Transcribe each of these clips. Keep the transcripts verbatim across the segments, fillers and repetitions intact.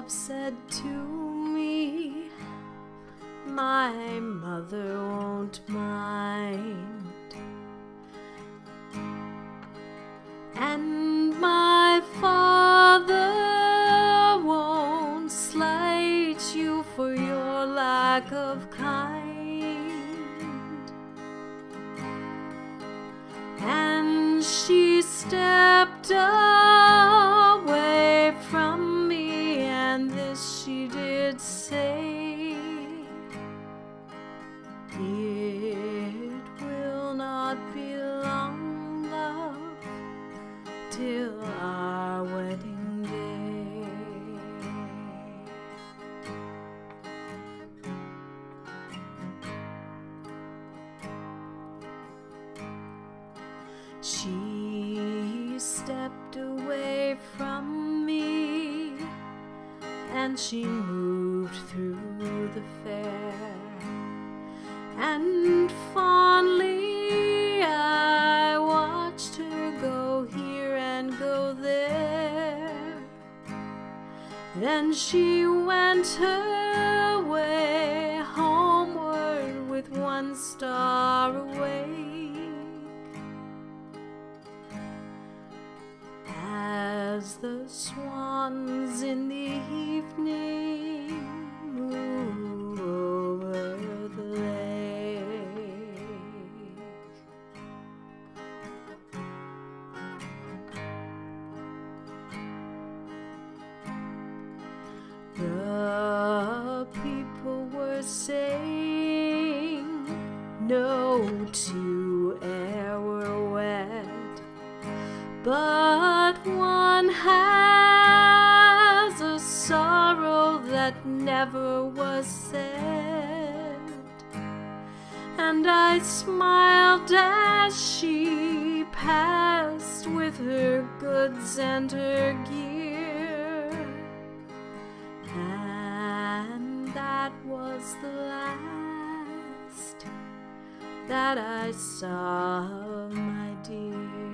love said to me, my mother won't mind, and my father won't slight you for your lack of kind. And she stepped away from me, and this she did say, it will not be long, love, till our wedding day. She stepped away from me, and she moved through the fair, and fondly I watched her go here and go there. Then she went her way homeward with one star awake, as the swans in the evening move over the lake. The people were saying no two e'er were wed, but one has a sorrow that never was said. And I smiled as she passed with her goods and her gear, and that was the last that I saw of my dear.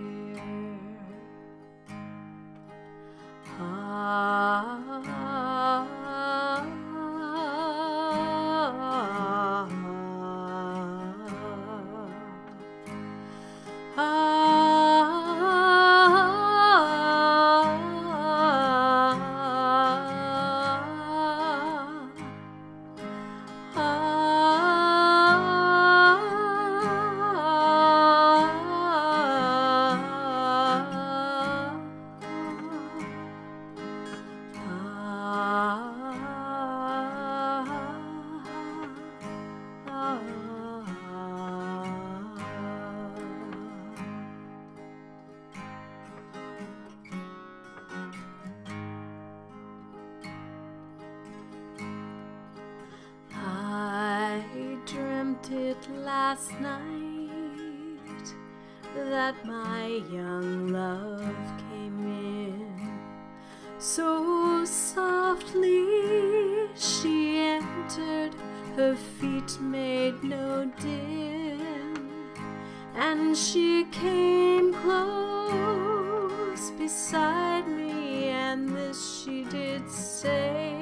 It last night that my young love came in, so softly she entered, her feet made no din, and she came close beside me, and this she did say,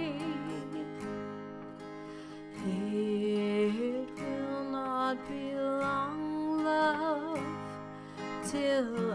it will not be long, love, till